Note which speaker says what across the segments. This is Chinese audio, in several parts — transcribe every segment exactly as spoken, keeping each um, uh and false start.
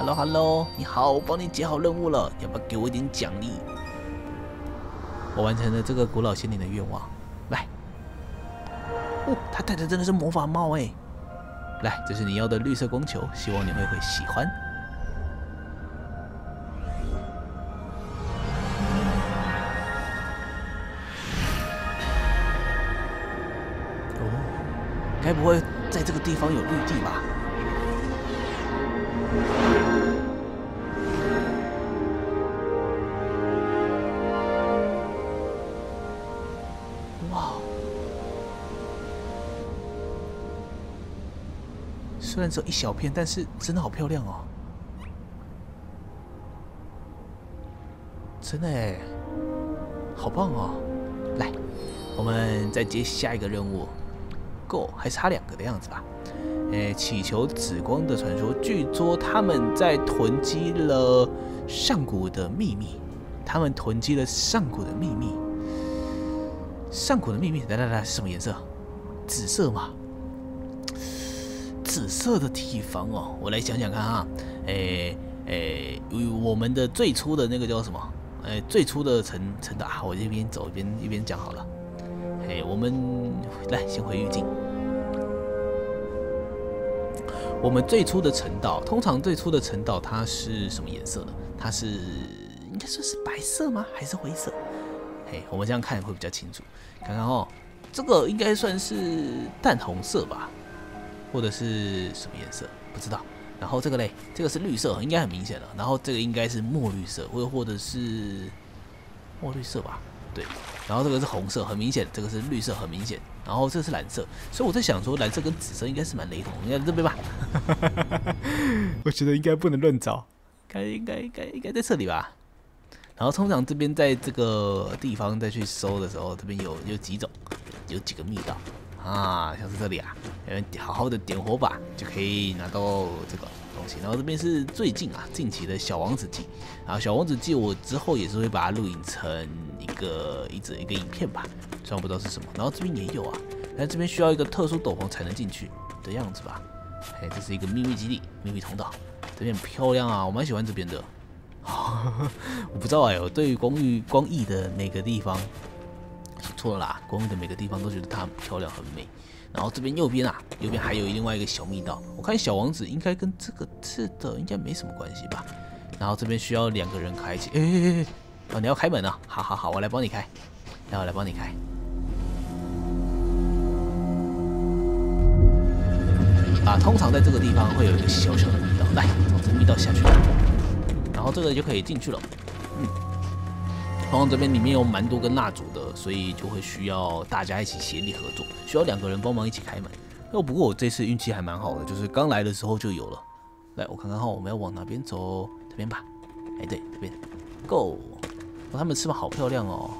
Speaker 1: ，Hello Hello， 你好，我帮你解好任务了，要不要给我一点奖励？我完成了这个古老仙灵的愿望，来。哦，他戴的真的是魔法帽哎！来，这是你要的绿色光球，希望你会会喜欢。哦，该不会在这个地方有绿地吧？哇！虽然只有一小片，但是真的好漂亮哦！真的哎，好棒哦！来，我们再接下一个任务 ，Go， 还差两个的样子吧？诶，祈求紫光的传说，据说他们在囤积了上古的秘密，他们囤积了上古的秘密，上古的秘密，来来来，是什么颜色？紫色吗？紫色的地方哦，我来想想看啊，诶诶，我们的最初的那个叫什么？诶，最初的城城岛，我这边走一边一边讲好了。诶，我们来先回预境。我们最初的城岛，通常最初的城岛它是什么颜色的？它是应该说是白色吗？还是灰色？嘿，我们这样看会比较清楚。看看哦，这个应该算是淡红色吧。或者是什么颜色不知道，然后这个嘞，这个是绿色，应该很明显了。然后这个应该是墨绿色，或或者是墨绿色吧，对。然后这个是红色，很明显，这个是绿色，很明显。然后这个是蓝色，所以我在想说，蓝色跟紫色应该是蛮雷同，应该这边吧？我觉得应该不能乱找，该应该应该应该在这里吧。然后通常这边在这个地方再去搜的时候，这边有有几种，有几个密道。啊，像是这里啊，好好的点火把就可以拿到这个东西。然后这边是最近啊，近期的小王子记。然后小王子记我之后也是会把它录影成一个一整一个影片吧，虽然不知道是什么。然后这边也有啊，但这边需要一个特殊斗篷才能进去的样子吧。哎，这是一个秘密基地、秘密通道，这边很漂亮啊，我蛮喜欢这边的。我不知道哎，我对于光域光翼的每个地方。错了啦，光域的每个地方都觉得它很漂亮很美。然后这边右边啊，右边还有另外一个小密道，我看小王子应该跟这个是的应该没什么关系吧。然后这边需要两个人开启，哎哎哎，哦你要开门啊？好好好，我来帮你开，来我来帮你开。啊，通常在这个地方会有一个小小的密道，来从这个密道下去，然后这个就可以进去了。嗯。通常这边里面有蛮多根蜡烛的，所以就会需要大家一起协力合作，需要两个人帮忙一起开门。哦，不过我这次运气还蛮好的，就是刚来的时候就有了。来，我看看哈，我们要往哪边走？这边吧。哎，对，这边 ，Go。哦，他们翅膀好漂亮哦，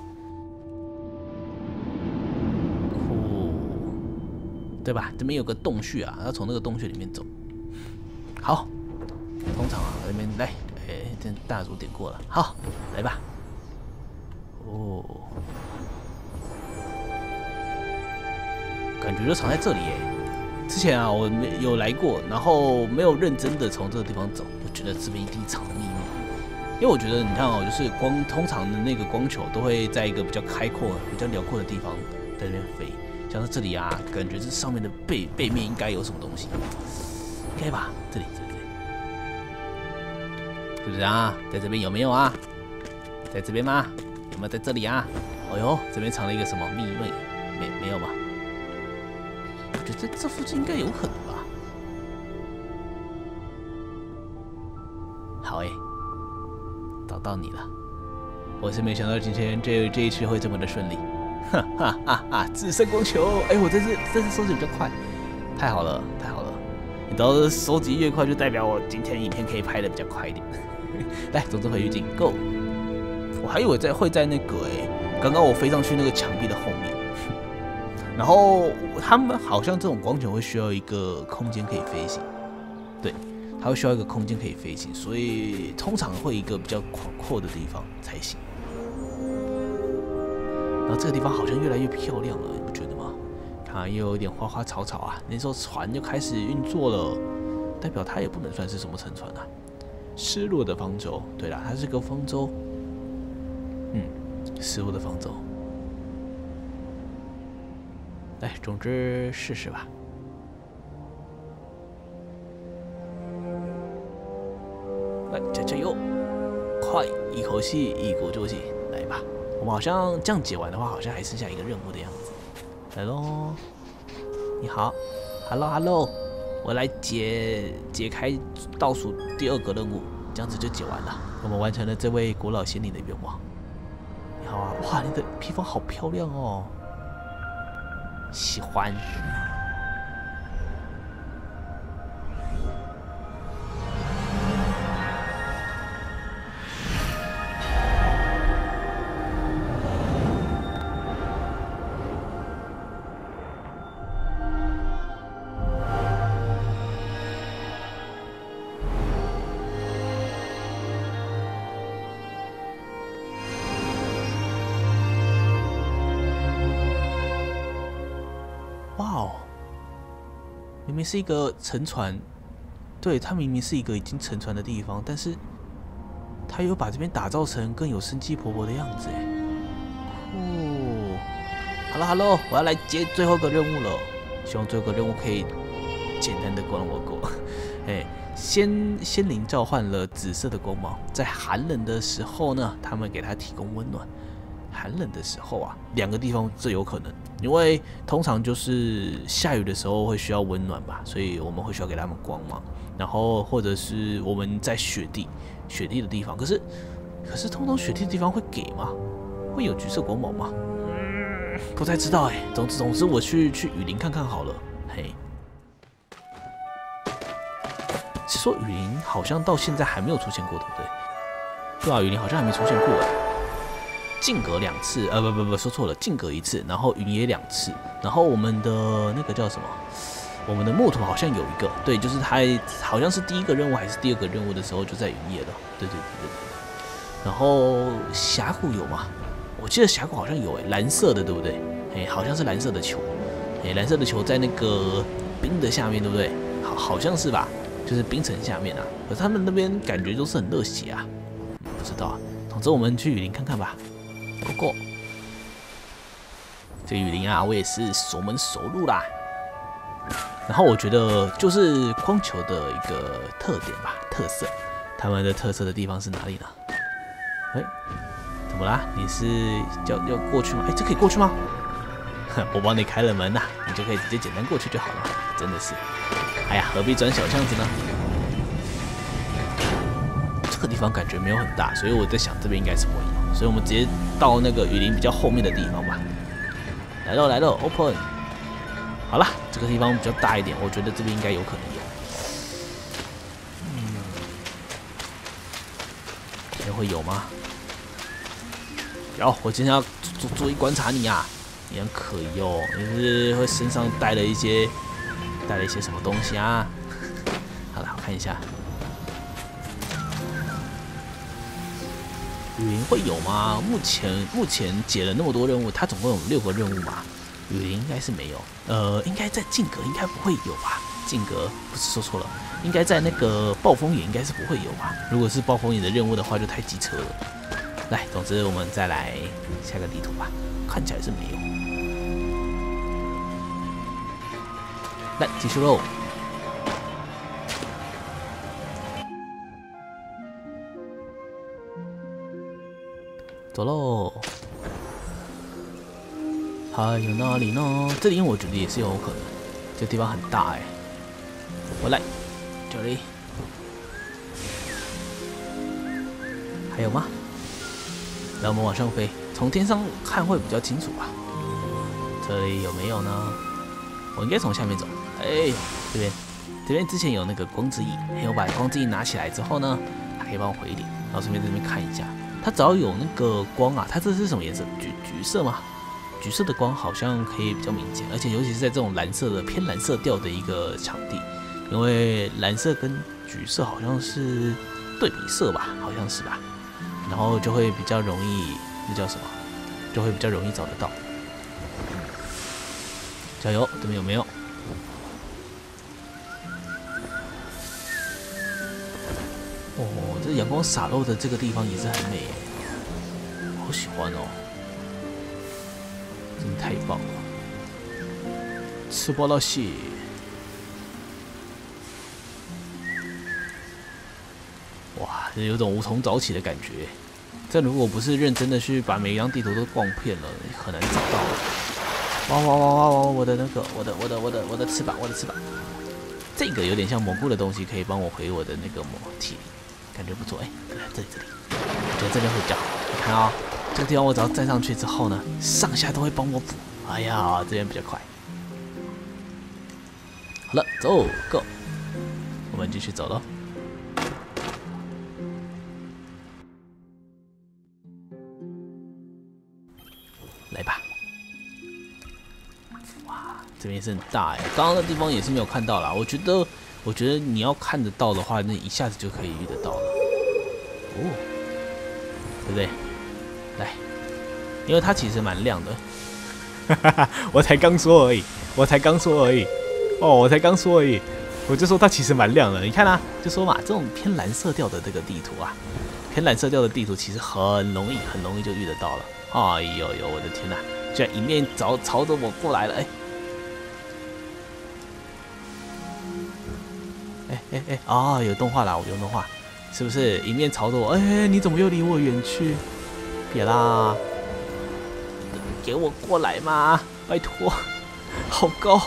Speaker 1: 酷，对吧？这边有个洞穴啊，要从那个洞穴里面走。好，通常啊，这边来，哎，这大烛点过了，好，来吧。哦，感觉就藏在这里耶。之前啊，我没有来过，然后没有认真的从这个地方走，我觉得这边一定藏着秘密。因为我觉得你看哦，就是光通常的那个光球都会在一个比较开阔、比较辽阔的地方在那边飞，像是这里啊，感觉这上面的背背面应该有什么东西，应该吧？这里，这里，是不是啊？在这边有没有啊？在这边吗？有没有在这里啊？哦呦，这边藏了一个什么秘密？没没有吗？我觉得这这附近应该有可能吧。好诶，找到你了！我是没想到今天这这一次会这么的顺利。哈哈哈哈！自身光球，哎，我这次这次收集比较快，太好了，太好了！你知道收集越快，就代表我今天影片可以拍的比较快一点。来，总之回预警 ，Go！我还以为在会在那个哎，刚刚我飞上去那个墙壁的后面，然后他们好像这种光球会需要一个空间可以飞行，对，它会需要一个空间可以飞行，所以通常会一个比较广阔的地方才行。然后这个地方好像越来越漂亮了，你不觉得吗？看又有一点花花草草啊，那时候船就开始运作了，代表它也不能算是什么沉船啊。 失落的方舟。对啦，它是个方舟。嗯，失落的方舟。来，总之试试吧。来，加加油！快，一口气，一鼓作气，来吧。我们好像这样解完的话，好像还剩下一个任务的样子。来喽！你好 ，Hello Hello， 我来解解开倒数第二个任务，这样子就解完了。我们完成了这位国老仙灵的愿望。你好啊，哇，你的披风好漂亮哦，喜欢。哇哦，明明是一个沉船，对，它明明是一个已经沉船的地方，但是它又把这边打造成更有生机勃勃的样子，哎，酷。Hello Hello， 我要来接最后一个任务了，希望最后一个任务可以简单的关我过。哎，仙仙灵召唤了紫色的光芒，在寒冷的时候呢，他们给它提供温暖。寒冷的时候啊，两个地方最有可能，因为通常就是下雨的时候会需要温暖吧，所以我们会需要给他们光芒，然后或者是我们在雪地，雪地的地方，可是可是通常雪地的地方会给吗？会有橘色光芒吗？嗯，不太知道哎。总之总之，我去去雨林看看好了。嘿，是说雨林好像到现在还没有出现过，对不对？对啊，雨林好像还没出现过哎。近隔两次，呃，不不不，说错了，近隔一次，然后云野两次，然后我们的那个叫什么？我们的木头好像有一个，对，就是它好像是第一个任务还是第二个任务的时候就在云野了，对对对对对。然后峡谷有吗？我记得峡谷好像有诶，蓝色的对不对？哎，好像是蓝色的球，哎，蓝色的球在那个冰的下面对不对？好，好像是吧，就是冰层下面啊。可是他们那边感觉都是很热血啊，嗯、不知道啊。总之我们去雨林看看吧。Go go！ 这个雨林啊，我也是熟门熟路啦。然后我觉得就是光球的一个特点吧，特色。他们的特色的地方是哪里呢？哎，怎么啦？你是要要过去吗？哎，这可以过去吗？我帮你开了门呐、啊，你就可以直接简单过去就好了。真的是，哎呀，何必钻小巷子呢？这个地方感觉没有很大，所以我在想这边应该是不会有，所以我们直接到那个雨林比较后面的地方吧。来喽来喽 ，open。好了，这个地方比较大一点，我觉得这边应该有可能有。嗯，这边会有吗？有，我今天要注注意观察你啊，你很可疑哦，你是会身上带了一些带了一些什么东西啊？好了，我看一下。雨林会有吗？目前目前解了那么多任务，它总共有六个任务嘛。雨林应该是没有，呃，应该在禁阁应该不会有吧？禁阁不是说错了，应该在那个暴风眼应该是不会有吧？如果是暴风眼的任务的话，就太机车了。来，总之我们再来下个地图吧，看起来是没有。来，继续喽。走喽！还有哪里呢？这里我觉得也是有可能，这地方很大哎。我来，这里还有吗？来，我们往上飞，从天上看会比较清楚吧。这里有没有呢？我应该从下面走。哎，这边，这边之前有那个光之翼，我把光之翼拿起来之后呢，它可以帮我回点，然后顺便在这边看一下。它只要有那个光啊，它这是什么颜色？橘橘色吗？橘色的光好像可以比较明显，而且尤其是在这种蓝色的偏蓝色调的一个场地，因为蓝色跟橘色好像是对比色吧，好像是吧，然后就会比较容易，那叫什么？就会比较容易找得到。加油，这边有没有？ 哦，这阳光洒落的这个地方也是很美耶，好喜欢哦，真的太棒了！吃饱了蟹。哇，有种无从找起的感觉。这如果不是认真的去把每一张地图都逛遍了，很难找到。哇哇哇哇哇！我的那个，我的我的我的我的翅膀，我的翅膀。这个有点像蘑菇的东西，可以帮我回我的那个魔体力，感觉不错。哎，这里这里，我觉得这边会比较好。你看啊、哦，这个地方我只要站上去之后呢，上下都会帮我补。哎呀，这边比较快。好了，走 ，Go， 我们继续走喽。来吧。哇，这边是很大哎，刚刚的地方也是没有看到啦。我觉得，我觉得你要看得到的话，那一下子就可以遇得到了。哦，对不对？来，因为它其实蛮亮的。哈哈哈，我才刚说而已，我才刚说而已。哦，我才刚说而已，我就说它其实蛮亮的。你看啊，就说嘛，这种偏蓝色调的这个地图啊，偏蓝色调的地图其实很容易，很容易就遇得到了。哎呦呦，我的天哪！居然迎面朝朝着我过来了，哎，哎哎哎，哦，有动画啦，有动画，是不是？迎面朝着我，哎，你怎么又离我远去？别啦，给我过来嘛，拜托，好高！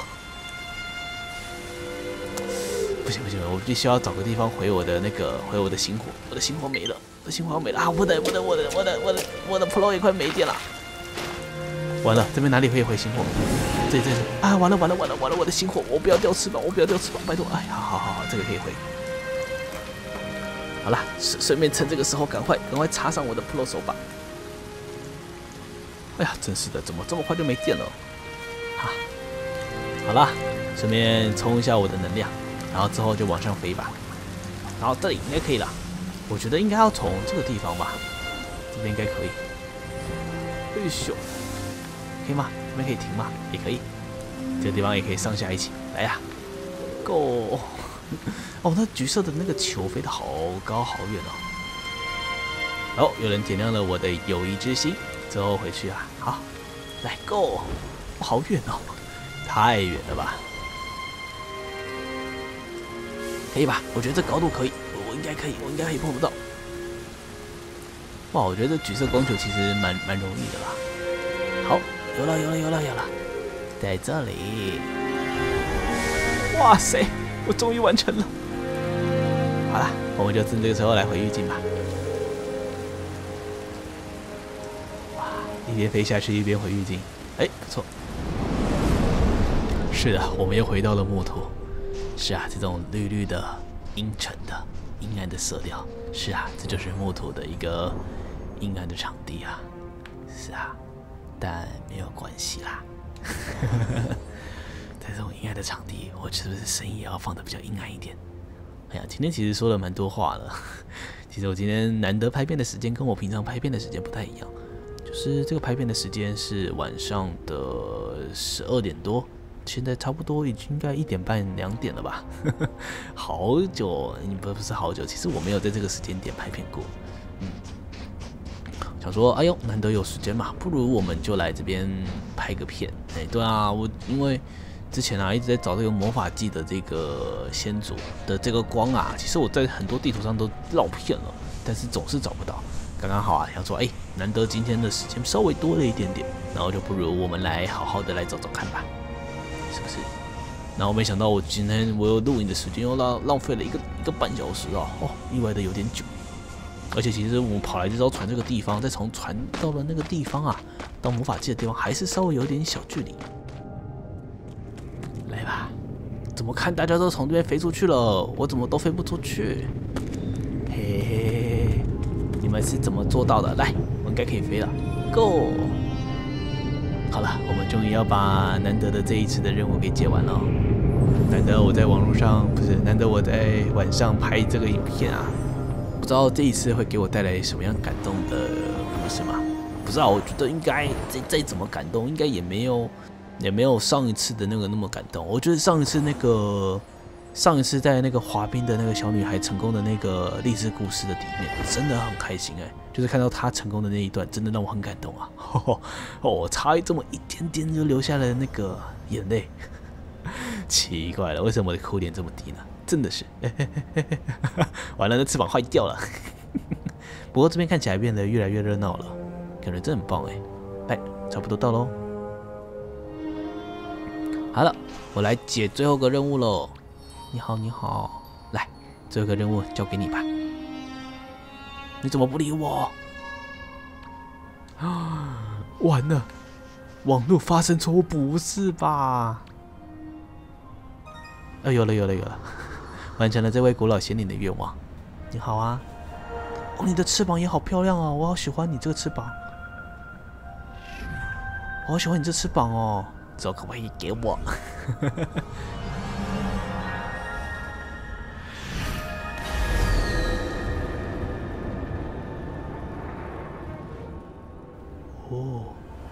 Speaker 1: 不行不行，我必须要找个地方回我的那个回我的星火，我的星火没了，我的星火没了啊！不能不能，我的我的我的我的 Pro 也快没电了。完了，这边哪里可以回星火？这里这里啊！完了完了完了完了！我的星火，我不要掉翅膀，我不要掉翅膀，拜托！哎，好好好好，这个可以回。好了，顺顺便趁这个时候，赶快赶快插上我的 Pro 手把。哎呀，真是的，怎么这么快就没电了？哈，好了，顺便充一下我的能量，然后之后就往上飞吧。然后这里应该可以了，我觉得应该要从这个地方吧，这边应该可以。哎咻！可以吗？这边可以停吗？也可以。这个地方也可以上下一起来呀、啊、，Go！ 哦，那橘色的那个球飞得好高好远哦。哦，有人点亮了我的友谊之心，之后回去啊。好，来 Go！ 哦，好远哦，太远了吧？可以吧？我觉得这高度可以，我应该可以，我应该可以碰得到。哇，我觉得这橘色光球其实蛮蛮容易的啦。好。有了有了有了有了，在这里！哇塞，我终于完成了！好了，我们就趁这个时候来回预警吧。哇，一边飞下去一边回预警，哎，不错。是的，我们又回到了木土。是啊，这种绿绿的、阴沉的、阴暗的色调，是啊，这就是木土的一个阴暗的场地啊。是啊。但没有关系啦，在这种阴暗的场地，我是不是声音也要放得比较阴暗一点？哎呀，今天其实说了蛮多话了。其实我今天难得拍片的时间跟我平常拍片的时间不太一样，就是这个拍片的时间是晚上的十二点多，现在差不多已经应该一点半两点了吧？好久，你不不是好久，其实我没有在这个时间点拍片过，嗯。想说，哎呦，难得有时间嘛，不如我们就来这边拍个片。哎，对啊，我因为之前啊一直在找这个魔法季的这个先祖的这个光啊，其实我在很多地图上都绕遍了，但是总是找不到。刚刚好啊，想说，哎，难得今天的时间稍微多了一点点，然后就不如我们来好好的来找找看吧，是不是？然后没想到我今天我有录影的时间又浪浪费了一个一个半小时啊，哦，意外的有点久。而且其实我们跑来这艘船这个地方，再从船到了那个地方啊，到魔法季的地方还是稍微有点小距离。来吧，怎么看大家都从这边飞出去了，我怎么都飞不出去？嘿嘿嘿，你们是怎么做到的？来，我应该可以飞了 ，Go！ 好了，我们终于要把难得的这一次的任务给解完了。难得我在网络上不是，难得我在晚上拍这个影片啊。不知道这一次会给我带来什么样感动的故事吗？不知道，我觉得应该再再怎么感动，应该也没有也没有上一次的那个那么感动。我觉得上一次那个上一次在那个滑冰的那个小女孩成功的那个励志故事的里面，真的很开心哎，就是看到她成功的那一段，真的让我很感动啊！哦，差这么一点点就流下了那个眼泪，奇怪了，为什么我的哭点这么低呢？真的是，完了，那翅膀坏掉了。不过这边看起来变得越来越热闹了，感觉真的很棒哎！哎，差不多到喽。好了，我来解最后一个任务喽。你好，你好，来，最后一个任务交给你吧。你怎么不理我？啊，完了，网络发生错误，不是吧？啊，有了，有了，有了，完成了这位古老仙灵的愿望。你好啊，哦，你的翅膀也好漂亮哦，我好喜欢你这个翅膀，我好喜欢你这翅膀哦，这可不可以给我？哦，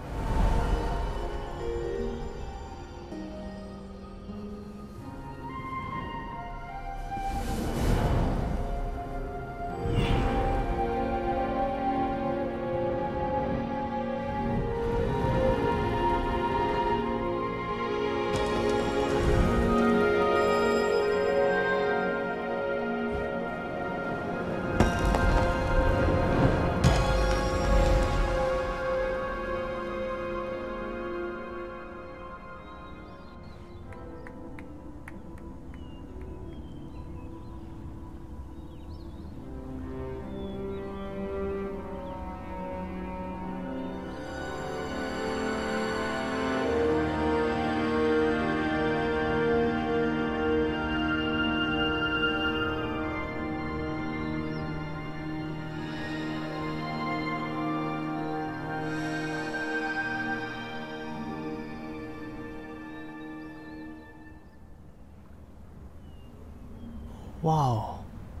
Speaker 1: 哇哦！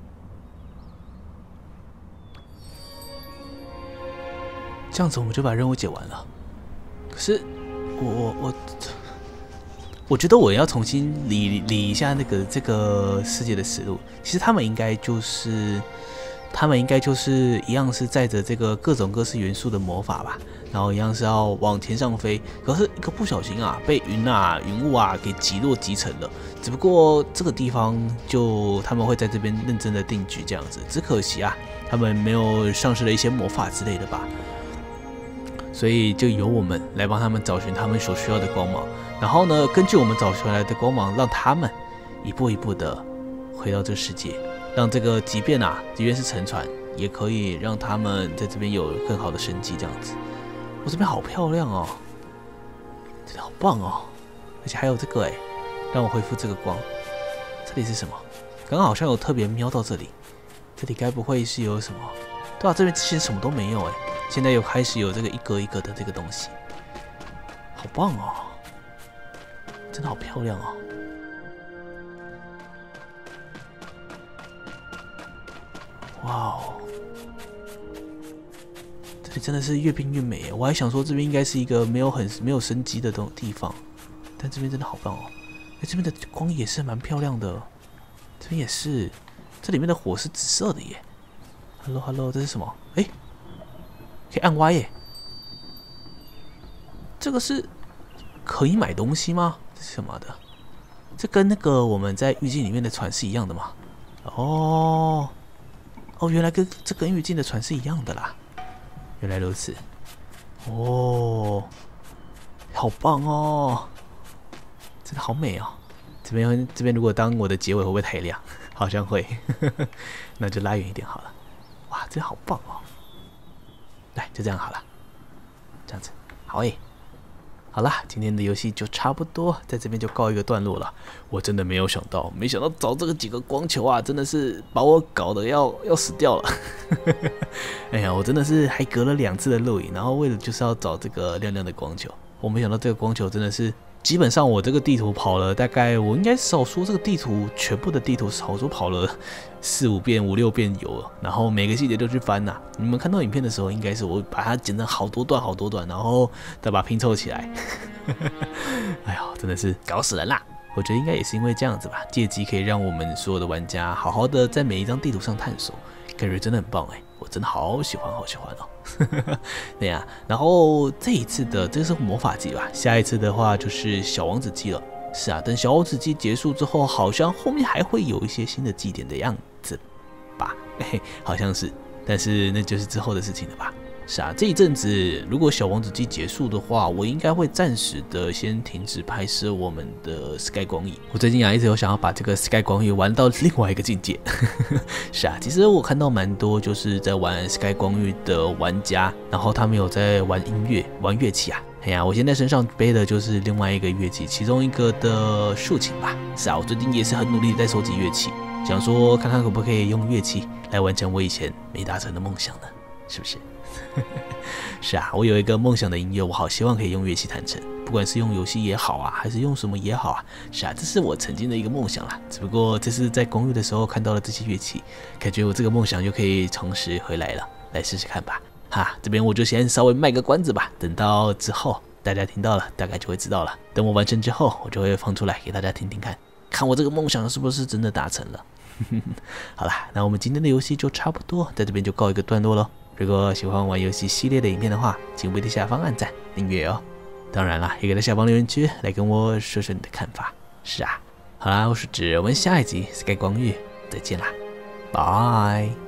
Speaker 1: 这样子我们就把任务解完了。可是我我我，我觉得我要重新理理一下那个这个世界的思路。其实他们应该就是，他们应该就是一样是载着这个各种各式元素的魔法吧，然后一样是要往天上飞。可是一个不小心啊，被云啊、云雾啊给击落击沉了。只不过这个地方就他们会在这边认真的定居这样子。只可惜啊，他们没有丧失了一些魔法之类的吧。所以就由我们来帮他们找寻他们所需要的光芒，然后呢，根据我们找寻来的光芒，让他们一步一步的回到这个世界，让这个即便啊，即便是沉船，也可以让他们在这边有更好的生机。这样子，我这边好漂亮哦，真的好棒哦，而且还有这个哎，让我恢复这个光。这里是什么？刚刚好像有特别瞄到这里，这里该不会是有什么？对啊，这边之前什么都没有哎。现在又开始有这个一格一格的这个东西，好棒哦！真的好漂亮哦！哇哦，这里真的是越变越美。我还想说这边应该是一个没有很没有生机的东地方，但这边真的好棒哦！哎，这边的光也是蛮漂亮的，这边也是，这里面的火是紫色的耶。Hello Hello， 这是什么？哎，可以按 Y 耶。这个是可以买东西吗？这是什么的？这跟那个我们在域境里面的船是一样的吗？哦，哦，原来跟这跟域境的船是一样的啦。原来如此。哦，好棒哦！真的好美哦。这边这边如果当我的结尾会不会太亮？好像会，那就拉远一点好了。哇，这好棒哦！来，就这样好了。这样子，好诶。好啦，今天的游戏就差不多在这边就告一个段落了。我真的没有想到，没想到找这个几个光球啊，真的是把我搞得要要死掉了。哎呀，我真的是还隔了两次的录影，然后为了就是要找这个亮亮的光球，我没想到这个光球真的是。基本上我这个地图跑了大概，我应该少说这个地图全部的地图少说跑了四五遍、五六遍有了，然后每个细节都去翻呐、啊。你们看到影片的时候，应该是我把它剪成好多段、好多段，然后再把它拼凑起来。哎呀，真的是搞死人啦！ 我觉得应该也是因为这样子吧，借机可以让我们所有的玩家好好的在每一张地图上探索，感觉真的很棒哎，我真的好喜欢好喜欢哦。对呀、啊，然后这一次的这个是魔法季吧，下一次的话就是小王子季了。是啊，等小王子季结束之后，好像后面还会有一些新的祭典的样子吧？嘿，好像是，但是那就是之后的事情了吧？是啊，这一阵子如果小王子季结束的话，我应该会暂时的先停止拍摄我们的 Sky 光域。我最近啊一直有想要把这个 Sky 光域玩到另外一个境界。是啊，其实我看到蛮多就是在玩 Sky 光域的玩家，然后他们有在玩音乐、玩乐器啊。哎呀，我现在身上背的就是另外一个乐器，其中一个的竖琴吧。是啊，我最近也是很努力在收集乐器，想说看看可不可以用乐器来完成我以前没达成的梦想呢？是不是？是啊，我有一个梦想的音乐，我好希望可以用乐器弹成，不管是用游戏也好啊，还是用什么也好啊。是啊，这是我曾经的一个梦想啦。只不过这是在公寓的时候看到了这些乐器，感觉我这个梦想就可以重拾回来了，来试试看吧。哈，这边我就先稍微卖个关子吧，等到之后大家听到了，大概就会知道了。等我完成之后，我就会放出来给大家听听看，看我这个梦想是不是真的达成了。好啦，那我们今天的游戏就差不多在这边就告一个段落咯。如果喜欢玩游戏系列的影片的话，请为的下方按赞、订阅哦。当然啦，也可以在下方留言区来跟我说说你的看法。是啊，好啦，我是指我们下一集 Sky 光域再见啦，拜。